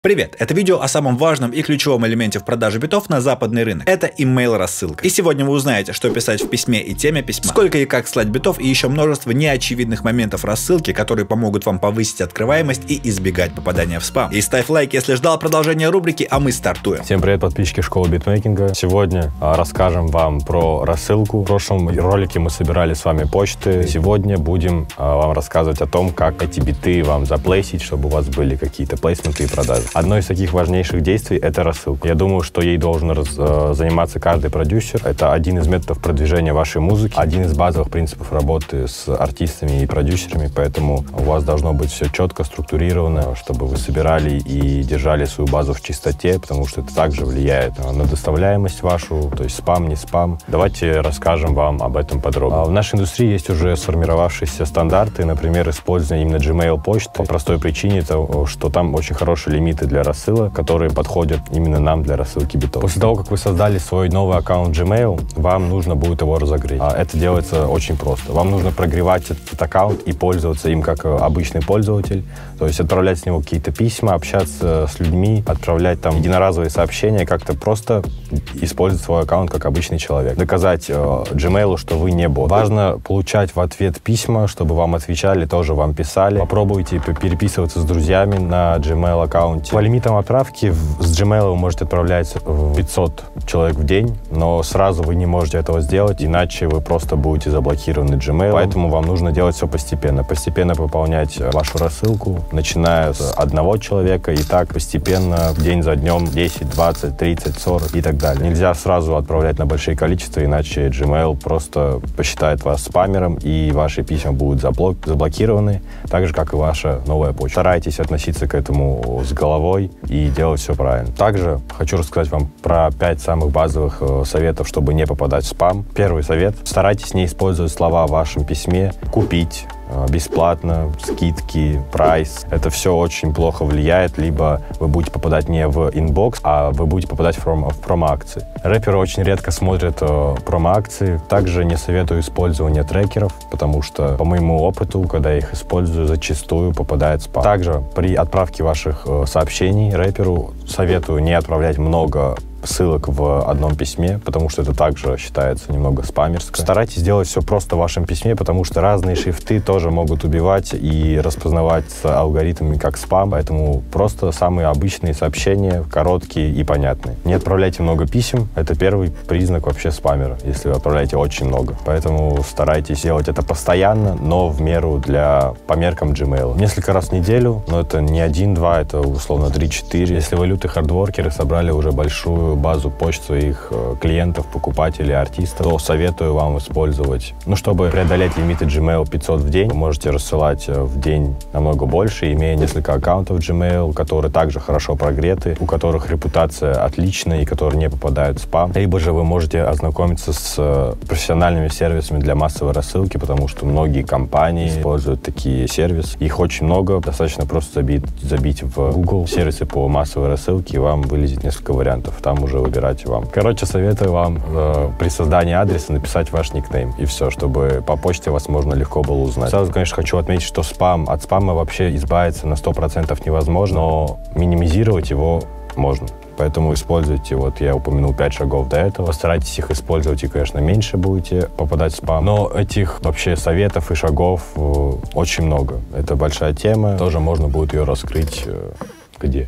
Привет! Это видео о самом важном и ключевом элементе в продаже битов на западный рынок. Это email-рассылка. И сегодня вы узнаете, что писать в письме и теме письма, сколько и как слать битов и еще множество неочевидных моментов рассылки, которые помогут вам повысить открываемость и избегать попадания в спам. И ставь лайк, если ждал продолжения рубрики, а мы стартуем. Всем привет, подписчики школы битмейкинга. Сегодня расскажем вам про рассылку. В прошлом ролике мы собирали с вами почты. Сегодня будем вам рассказывать о том, как эти биты вам заплейсить, чтобы у вас были какие-то плейсменты и продажи. Одно из таких важнейших действий — это рассылка. Я думаю, что ей должен заниматься каждый продюсер. Это один из методов продвижения вашей музыки, один из базовых принципов работы с артистами и продюсерами, поэтому у вас должно быть все четко, структурировано, чтобы вы собирали и держали свою базу в чистоте, потому что это также влияет на доставляемость вашу, то есть спам, не спам. Давайте расскажем вам об этом подробно. В нашей индустрии есть уже сформировавшиеся стандарты, например, использование именно Gmail почты по простой причине того, что там очень хорошие лимиты для рассылок, которые подходят именно нам для рассылки битов. После того, как вы создали свой новый аккаунт Gmail, вам нужно будет его разогреть. Это делается очень просто. Вам нужно прогревать этот аккаунт и пользоваться им как обычный пользователь, то есть отправлять с него какие-то письма, общаться с людьми, отправлять там единоразовые сообщения, как-то просто использовать свой аккаунт как обычный человек. Доказать Gmail, что вы не бот. Важно получать в ответ письма, чтобы вам отвечали, тоже вам писали. Попробуйте переписываться с друзьями на Gmail аккаунте. По лимитам отправки с Gmail вы можете отправлять 500 человек в день, но сразу вы не можете этого сделать, иначе вы просто будете заблокированы Gmail. Поэтому вам нужно делать все постепенно. Постепенно пополнять вашу рассылку, начиная с одного человека, и так постепенно, день за днем, 10, 20, 30, 40 и так далее. Нельзя сразу отправлять на большие количества, иначе Gmail просто посчитает вас спамером, и ваши письма будут заблокированы, так же, как и ваша новая почта. Старайтесь относиться к этому с головой и делать все правильно. Также хочу рассказать вам про 5 самых базовых советов, чтобы не попадать в спам. Первый совет. Старайтесь не использовать слова в вашем письме «купить», бесплатно, скидки, прайс. Это все очень плохо влияет. Либо вы будете попадать не в инбокс, а вы будете попадать в промо-акции. Рэперы очень редко смотрят промо-акции. Также не советую использование трекеров, потому что, по моему опыту, когда я их использую, зачастую попадает в спам. Также при отправке ваших сообщений рэперу советую не отправлять много ссылок в одном письме, потому что это также считается немного спамерско. Старайтесь делать все просто в вашем письме, потому что разные шрифты тоже могут убивать и распознавать с алгоритмами как спам, поэтому просто самые обычные сообщения, короткие и понятные. Не отправляйте много писем, это первый признак вообще спамера, если вы отправляете очень много. Поэтому старайтесь делать это постоянно, но в меру по меркам Gmail. Несколько раз в неделю, но это не 1-2, это условно 3-4. Если вы лютые хардворкеры, собрали уже большую базу почт своих клиентов, покупателей, артистов, то советую вам использовать. Чтобы преодолеть лимиты Gmail 500 в день, вы можете рассылать в день намного больше, имея несколько аккаунтов Gmail, которые также хорошо прогреты, у которых репутация отличная и которые не попадают в спам. Либо же вы можете ознакомиться с профессиональными сервисами для массовой рассылки, потому что многие компании используют такие сервисы. Их очень много. Достаточно просто забить в Google сервисы по массовой рассылке, и вам вылезет несколько вариантов. Там уже выбирайте вам. Короче, советую вам при создании адреса написать ваш никнейм, и все, чтобы по почте вас можно легко было узнать. Сразу, конечно, хочу отметить, что от спама вообще избавиться на 100% невозможно, но минимизировать его можно. Поэтому используйте, я упомянул 5 шагов до этого. Постарайтесь их использовать, и, конечно, меньше будете попадать в спам. Но этих вообще советов и шагов очень много. Это большая тема. Тоже можно будет ее раскрыть где?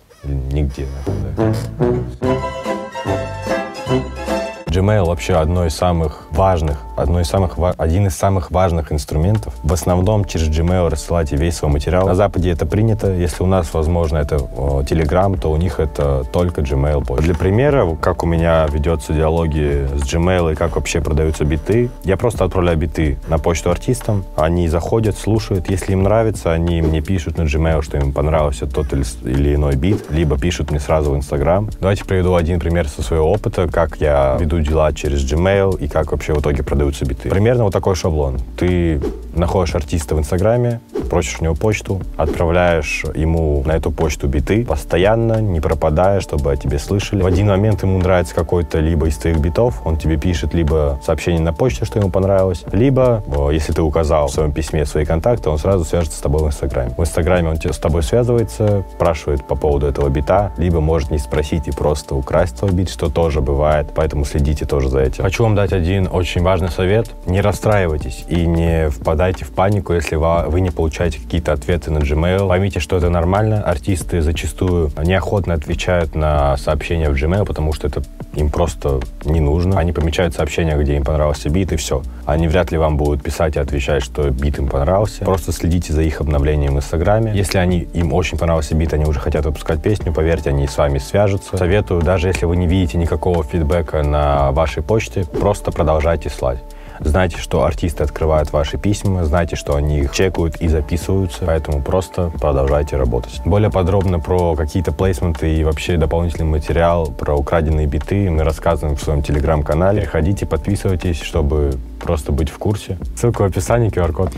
Нигде, наверное. Gmail вообще один из самых важных инструментов. В основном через Gmail рассылайте весь свой материал. На Западе это принято. Если у нас, возможно, это Telegram, то у них это только Gmail почта. Для примера, как у меня ведется диалоги с Gmail и как вообще продаются биты, я просто отправляю биты на почту артистам, они заходят, слушают. Если им нравится, они мне пишут на Gmail, что им понравился тот или иной бит, либо пишут мне сразу в Instagram. Давайте приведу один пример со своего опыта, как я веду дела через Gmail и как вообще вообще в итоге продаются биты. Примерно вот такой шаблон. Ты находишь артиста в Инстаграме, просишь у него почту, отправляешь ему на эту почту биты, постоянно, не пропадая, чтобы о тебе слышали. В один момент ему нравится какой-то либо из твоих битов, он тебе пишет либо сообщение на почте, что ему понравилось, либо, если ты указал в своем письме свои контакты, он сразу свяжется с тобой в Инстаграме. В Инстаграме он с тобой связывается, спрашивает по поводу этого бита, либо может не спросить и просто украсть твой бит, что тоже бывает, поэтому следите тоже за этим. Хочу вам дать один очень важный совет. Не расстраивайтесь и не впадайте в панику, если вы не получаете какие-то ответы на Gmail. Поймите, что это нормально. Артисты зачастую неохотно отвечают на сообщения в Gmail, потому что это им просто не нужно. Они помечают сообщения, где им понравился бит, и все. Они вряд ли вам будут писать и отвечать, что бит им понравился. Просто следите за их обновлением в Инстаграме. Если им очень понравился бит, они уже хотят выпускать песню, поверьте, они с вами свяжутся. Советую, даже если вы не видите никакого фидбэка на вашей почте, просто продолжайте слать. Знайте, что артисты открывают ваши письма, знайте, что они их чекают и записываются, поэтому просто продолжайте работать. Более подробно про какие-то плейсменты и вообще дополнительный материал, про украденные биты мы рассказываем в своем телеграм-канале. Переходите, подписывайтесь, чтобы просто быть в курсе. Ссылка в описании, QR-код.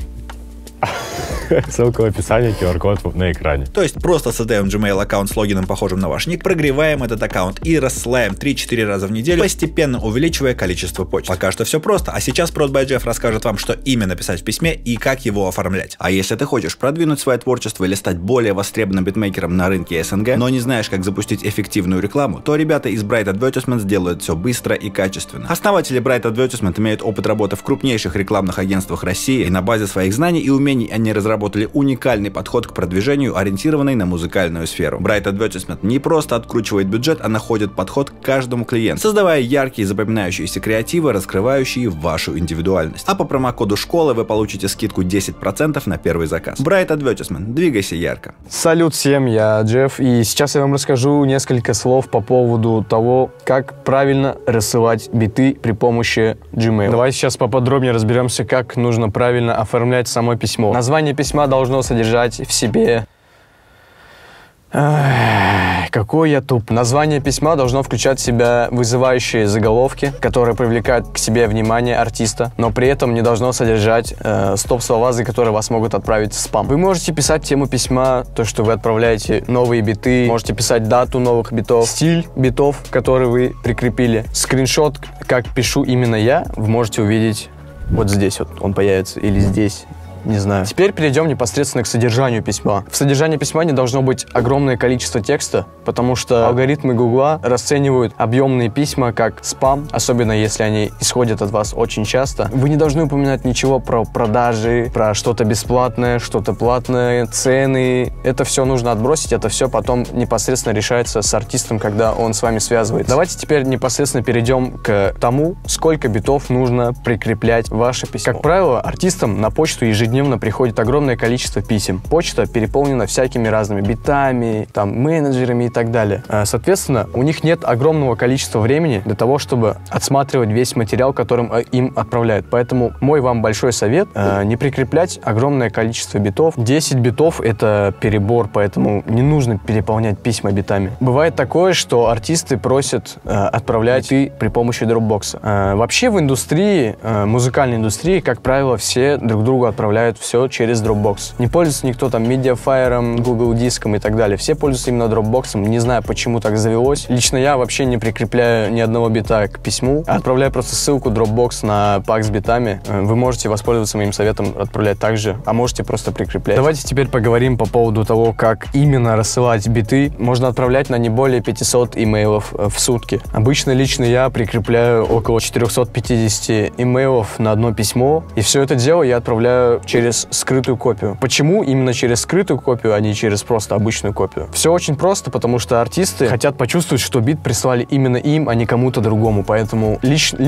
Ссылка в описании, QR-код на экране. То есть просто создаем Gmail аккаунт с логином, похожим на ваш ник, прогреваем этот аккаунт и рассылаем 3-4 раза в неделю, постепенно увеличивая количество почт. Пока что все просто, а сейчас Prod by Jeff расскажет вам, что именно писать в письме и как его оформлять. А если ты хочешь продвинуть свое творчество или стать более востребованным битмейкером на рынке СНГ, но не знаешь, как запустить эффективную рекламу, то ребята из Bright Advertisement сделают все быстро и качественно. Основатели Bright Advertisement имеют опыт работы в крупнейших рекламных агентствах России, и на базе своих знаний и умений они разработали уникальный подход к продвижению, ориентированный на музыкальную сферу. Bright Advertisement не просто откручивает бюджет, а находит подход к каждому клиенту, создавая яркие запоминающиеся креативы, раскрывающие вашу индивидуальность. А по промокоду школы вы получите скидку 10% на первый заказ. Bright Advertisement. Двигайся ярко. Салют всем, я Джефф, и сейчас я вам расскажу несколько слов по поводу того, как правильно рассылать биты при помощи Gmail. Давайте сейчас поподробнее разберемся, как нужно правильно оформлять само письмо. Название письма должно содержать в себе... Какой я туп. Название письма должно включать в себя вызывающие заголовки, которые привлекают к себе внимание артиста, но при этом не должно содержать стоп-слова, за которые вас могут отправить в спам. Вы можете писать тему письма, то, что вы отправляете новые биты, можете писать дату новых битов, стиль битов, которые вы прикрепили. Скриншот, как пишу именно я, вы можете увидеть вот здесь вот, он появится, или здесь. Не знаю. Теперь перейдем непосредственно к содержанию письма. В содержании письма не должно быть огромное количество текста, потому что алгоритмы Гугла расценивают объемные письма как спам, особенно если они исходят от вас очень часто. Вы не должны упоминать ничего про продажи, про что-то бесплатное, что-то платное, цены. Это все нужно отбросить, это все потом непосредственно решается с артистом, когда он с вами связывается. Давайте теперь непосредственно перейдем к тому, сколько битов нужно прикреплять в ваше письмо. Как правило, артистам на почту ежедневно приходит огромное количество писем. Почта переполнена всякими разными битами, там, менеджерами и так далее. Соответственно, у них нет огромного количества времени для того, чтобы отсматривать весь материал, которым им отправляют. Поэтому мой вам большой совет не прикреплять огромное количество битов. 10 битов — это перебор, поэтому не нужно переполнять письма битами. Бывает такое, что артисты просят отправлять биты при помощи Dropbox. Вообще в индустрии, музыкальной индустрии, как правило, все друг другу отправляют все через Dropbox. Не пользуется никто там Mediafire, Google Диском и так далее. Все пользуются именно Dropbox. Не знаю, почему так завелось. Лично я вообще не прикрепляю ни одного бита к письму. Отправляю просто ссылку Dropbox на пак с битами. Вы можете воспользоваться моим советом отправлять также, а можете просто прикреплять. Давайте теперь поговорим по поводу того, как именно рассылать биты. Можно отправлять на не более 500 имейлов в сутки. Обычно лично я прикрепляю около 450 имейлов на одно письмо, и все это дело я отправляю через скрытую копию. Почему именно через скрытую копию, а не через просто обычную копию? Все очень просто, потому что артисты хотят почувствовать, что бит прислали именно им, а не кому-то другому. Поэтому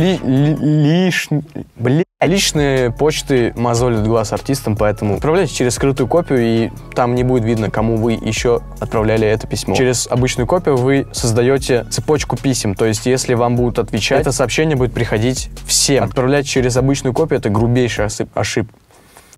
личные почты мозолят глаз артистам, поэтому отправляйте через скрытую копию, и там не будет видно, кому вы еще отправляли это письмо. Через обычную копию вы создаете цепочку писем, то есть если вам будут отвечать, это сообщение будет приходить всем. Отправлять через обычную копию — это грубейшая ошибка.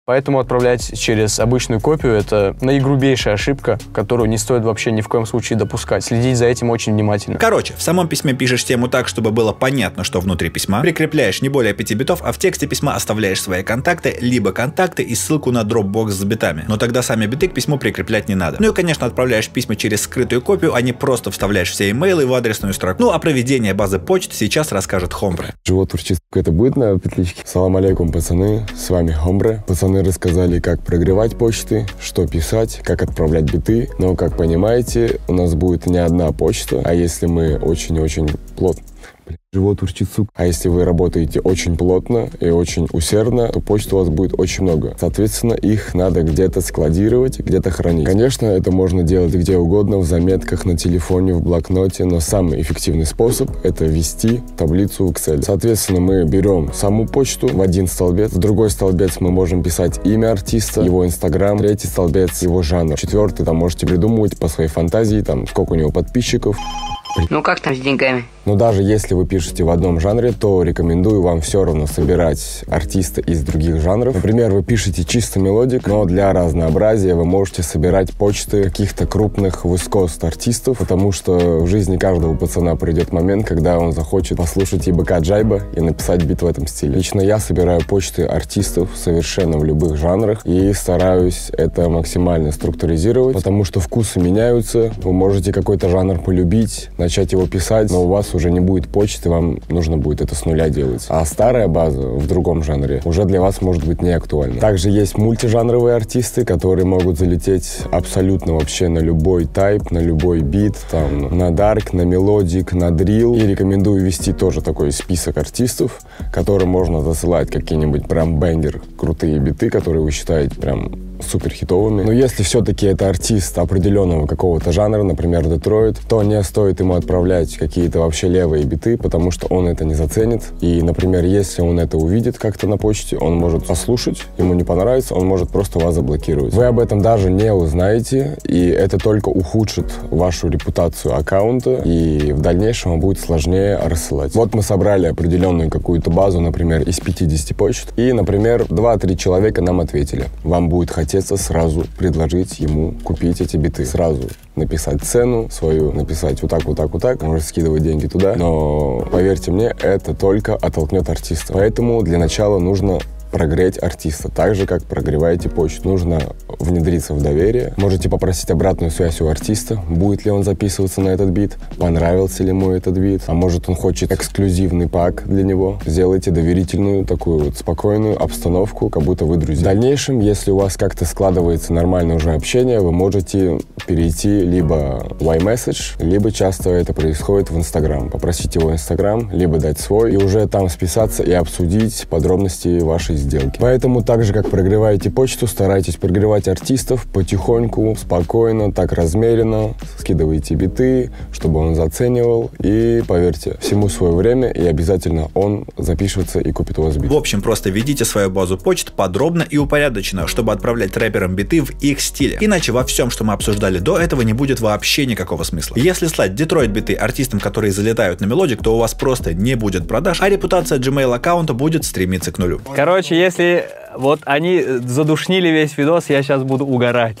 Поэтому отправлять через обычную копию — это наигрубейшая ошибка, которую не стоит вообще ни в коем случае допускать. Следить за этим очень внимательно. Короче, в самом письме пишешь тему так, чтобы было понятно, что внутри письма, прикрепляешь не более 5 битов, а в тексте письма оставляешь свои контакты, либо контакты и ссылку на Dropbox с битами. Но тогда сами биты к письму прикреплять не надо. Ну и, конечно, отправляешь письма через скрытую копию, а не просто вставляешь все имейлы в адресную строку. Ну а проведение базы почт сейчас расскажет Хомбре. Живот урчит, это будет на петличке. Салам алейкум, пацаны, с вами Хомбре. Пацаны рассказали, как прогревать почты, что писать, как отправлять биты. Но, как понимаете, у нас будет не одна почта, а если мы очень-очень плотно... Живот урчит, сука. А если вы работаете очень плотно и очень усердно, то почты у вас будет очень много. Соответственно, их надо где-то складировать, где-то хранить. Конечно, это можно делать где угодно, в заметках, на телефоне, в блокноте, но самый эффективный способ — это ввести таблицу в Excel. Соответственно, мы берем саму почту в один столбец, в другой столбец мы можем писать имя артиста, его Instagram, третий столбец — его жанр, четвертый там можете придумывать по своей фантазии, там сколько у него подписчиков. Ну как там с деньгами? Но даже если вы пишете в одном жанре, то рекомендую вам все равно собирать артиста из других жанров. Например, вы пишете чисто мелодик, но для разнообразия вы можете собирать почты каких-то крупных высокост артистов, потому что в жизни каждого пацана придет момент, когда он захочет послушать ебка Джайба и написать бит в этом стиле. Лично я собираю почты артистов совершенно в любых жанрах и стараюсь это максимально структуризировать, потому что вкусы меняются, вы можете какой-то жанр полюбить, начать его писать, но у вас уже не будет почты, вам нужно будет это с нуля делать. А старая база в другом жанре уже для вас может быть не актуальна. Также есть мультижанровые артисты, которые могут залететь абсолютно вообще на любой тайп, на любой бит, там, на дарк, на мелодик, на дрил. И рекомендую вести тоже такой список артистов, которым можно засылать какие-нибудь прям бэнгер, крутые биты, которые вы считаете прям супер хитовыми. Но если все-таки это артист определенного какого-то жанра, например, Детройт, то не стоит ему отправлять какие-то вообще левые биты, потому что он это не заценит. И, например, если он это увидит как-то на почте, он может послушать, ему не понравится, он может просто вас заблокировать. Вы об этом даже не узнаете, и это только ухудшит вашу репутацию аккаунта, и в дальнейшем вам будет сложнее рассылать. Вот мы собрали определенную какую-то базу, например, из 50 почт, и, например, 2-3 человека нам ответили. Вам будет хотеться сразу предложить ему купить эти биты. Сразу написать цену свою, написать вот так, вот так, вот так, может скидывать деньги туда. Но, поверьте мне, это только оттолкнет артиста. Поэтому для начала нужно прогреть артиста, так же, как прогреваете почту. Нужно внедриться в доверие. Можете попросить обратную связь у артиста, будет ли он записываться на этот бит, понравился ли ему этот бит, а может он хочет эксклюзивный пак для него. Сделайте доверительную, такую вот спокойную обстановку, как будто вы друзья. В дальнейшем, если у вас как-то складывается нормальное уже общение, вы можете перейти либо в iMessage, либо часто это происходит в Instagram. Попросить его Instagram, либо дать свой, и уже там списаться и обсудить подробности вашей сделки. Поэтому так же, как прогреваете почту, старайтесь прогревать артистов потихоньку, спокойно, так размеренно, скидывайте биты, чтобы он заценивал, и поверьте, всему свое время, и обязательно он запишется и купит у вас бит. В общем, просто ведите свою базу почт подробно и упорядоченно, чтобы отправлять рэперам биты в их стиле. Иначе во всем, что мы обсуждали до этого, не будет вообще никакого смысла. Если слать Детройт биты артистам, которые залетают на мелодик, то у вас просто не будет продаж, а репутация Gmail аккаунта будет стремиться к нулю. Короче, если вот они задушнили весь видос, я сейчас буду угорать.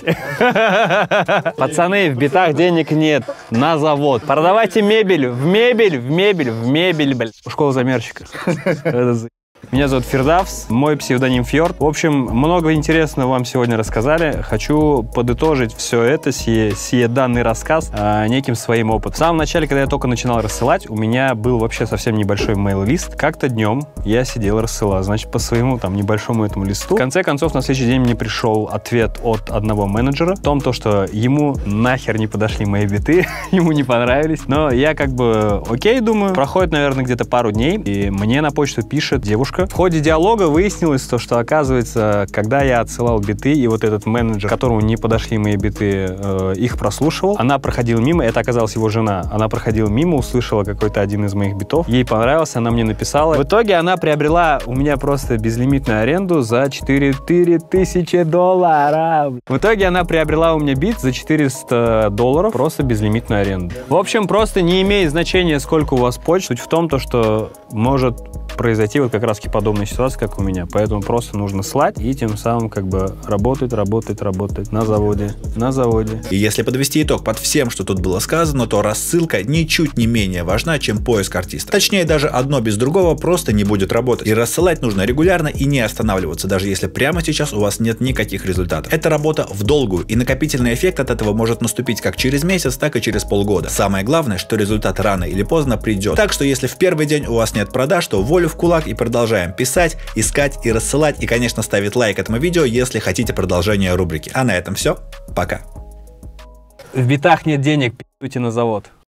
Пацаны, в битах денег нет. На завод. Продавайте мебель. В мебель, блядь. Школа замерщика. Меня зовут Фирдавс, мой псевдоним Фьорд. В общем, много интересного вам сегодня рассказали. Хочу подытожить все это, сие данный рассказ неким своим опытом. В самом начале, когда я только начинал рассылать, у меня был вообще совсем небольшой мейл-лист. Как-то днем я сидел и рассылал, значит, по своему там небольшому этому листу. В конце концов, на следующий день мне пришел ответ от одного менеджера о том, что ему нахер не подошли мои биты, ему не понравились. Но я как бы окей, думаю. Проходит, наверное, где-то пару дней, и мне на почту пишет девушка. В ходе диалога выяснилось то, что, оказывается, когда я отсылал биты, и вот этот менеджер, которому не подошли мои биты, их прослушивал, она проходила мимо, это оказалась его жена, она проходила мимо, услышала какой-то один из моих битов, ей понравился, она мне написала. В итоге она приобрела у меня просто безлимитную аренду за $4000. В итоге она приобрела у меня бит за $400, просто безлимитную аренду. В общем, просто не имеет значения, сколько у вас почт. Суть в том, что может произойти вот как раз практически подобная ситуация, как у меня. Поэтому просто нужно слать и тем самым как бы работать на заводе. И если подвести итог под всем, что тут было сказано, то рассылка ничуть не менее важна, чем поиск артиста. Точнее, даже одно без другого просто не будет работать. И рассылать нужно регулярно и не останавливаться, даже если прямо сейчас у вас нет никаких результатов. Это работа в долгую, и накопительный эффект от этого может наступить как через месяц, так и через полгода. Самое главное, что результат рано или поздно придет. Так что если в первый день у вас нет продаж, то волю в кулак и продолжаем писать, искать и рассылать. И, конечно, ставить лайк этому видео, если хотите продолжение рубрики. А на этом все. Пока. В битах нет денег, пи***йте на завод.